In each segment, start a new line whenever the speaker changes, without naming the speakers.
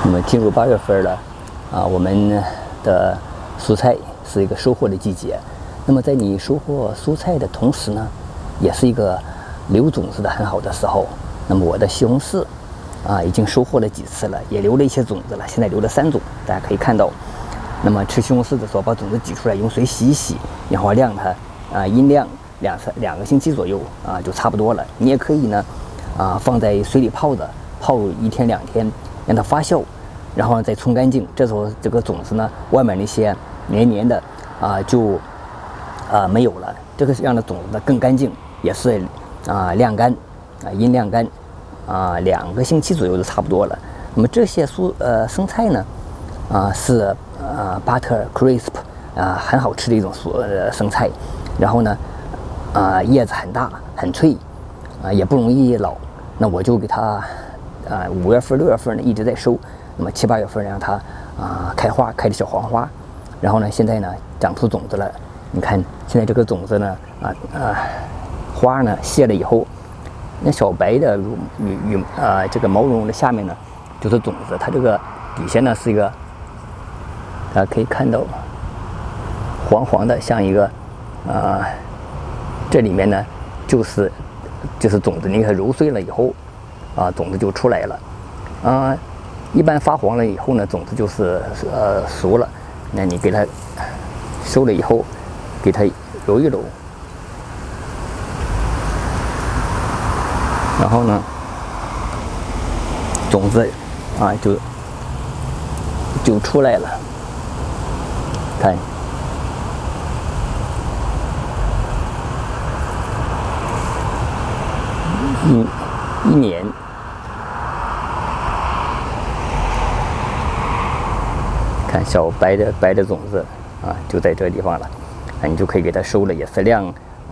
那么进入8月份了，我们的蔬菜是一个收获的季节。那么在你收获蔬菜的同时呢，也是一个留种子的很好的时候。那么我的西红柿已经收获了几次了，也留了一些种子了，现在留了3种，大家可以看到。那么吃西红柿的时候，把种子挤出来，用水洗一洗，然后晾它阴晾2个星期左右就差不多了。你也可以呢放在水里泡着，泡1天2天，让它发酵，然后再冲干净。这时候这个种子呢，外面那些黏黏的就没有了。这个让的种子呢更干净，也是晾干阴晾干2个星期左右就差不多了。那么这些生菜呢是butter crisp 很好吃的一种生菜，然后呢叶子很大很脆也不容易老。那我就给它5月份6月份呢一直在收，那么7、8月份让它开花，开的小黄花，然后呢现在呢长出种子了。你看现在这个种子呢花呢谢了以后，那小白的这个毛茸茸的下面呢就是种子，它这个底下呢是一个大家可以看到黄黄的，像一个这里面呢就是种子，你给它揉碎了以后种子就出来了。一般发黄了以后呢，种子就是熟了。那你给它收了以后，给它揉一揉，然后呢种子就出来了。看一年，看小白的种子就在这个地方了。你就可以给它收了，也是晾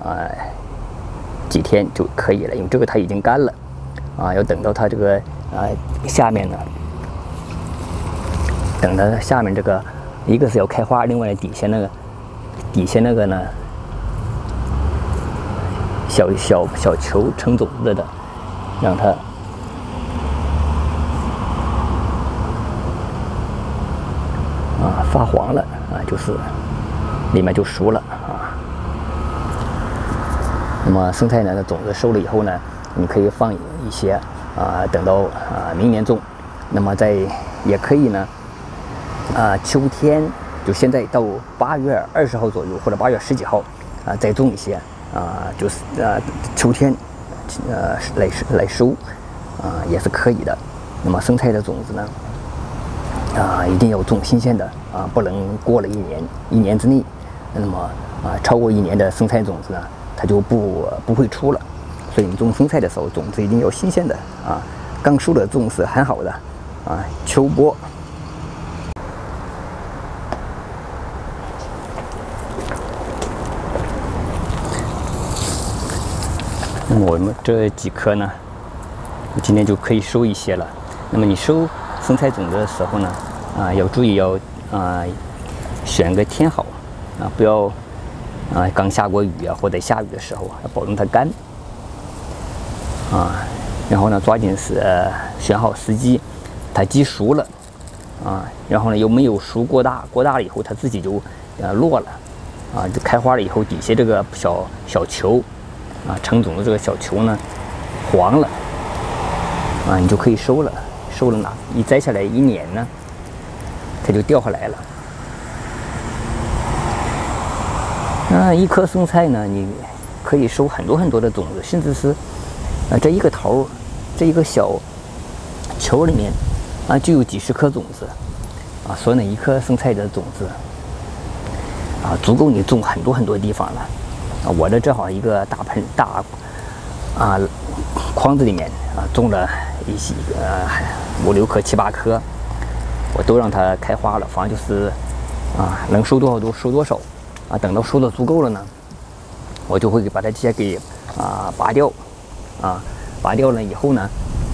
几天就可以了，因为这个它已经干了要等到它这个下面呢，等它下面这个一个是要开花，另外底下那个呢小球成种子的，让它发黄了就是里面就熟了那么生菜呢的种子收了以后呢，你可以放一些等到明年种。那么也可以呢秋天就现在到8月20号左右，或者8月10几号再种一些就是秋天来收也是可以的。那么生菜的种子呢一定要种新鲜的不能过了1年之内。那么超过1年的生菜种子呢，它就不会出了。所以你种生菜的时候，种子一定要新鲜的刚收的种是很好的秋播。那么我们这几颗呢，我今天就可以收一些了。那么你收生菜种子的时候呢要注意选个天好不要刚下过雨或者下雨的时候要保证它干然后呢抓紧选好时机，它既熟了然后呢又没有熟过大了以后它自己就落了就开花了以后，底下这个小球成种的这个小球呢黄了你就可以收了。收了呢，一摘下来一捻呢，它就掉下来了。一颗生菜呢，你可以收很多的种子，甚至是这一个头，这一个小球里面就有几十颗种子所以呢，一颗生菜的种子足够你种很多地方了。我这正好一个大筐子里面种了一些5、6颗、7、8颗，我都让它开花了，反正就是能收多少就收多少等到收的足够了呢，我就会把它这些给拔掉拔掉了以后呢，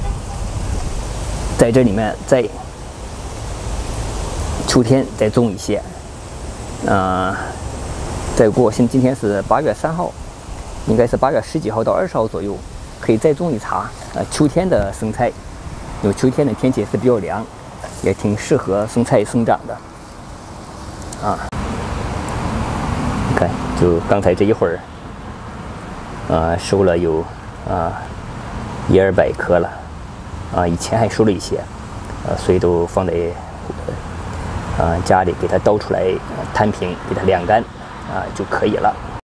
在这里面在秋天再种一些再过今天是8月3号，应该是8月10几号到20号左右，可以再种一茬秋天的生菜。因为秋天的天气是比较凉也挺适合生菜生长的。啊，你看，就刚才这一会儿，收了有100-200颗了，以前还收了一些，所以都放在家里，给它倒出来摊平，给它晾干，就可以了。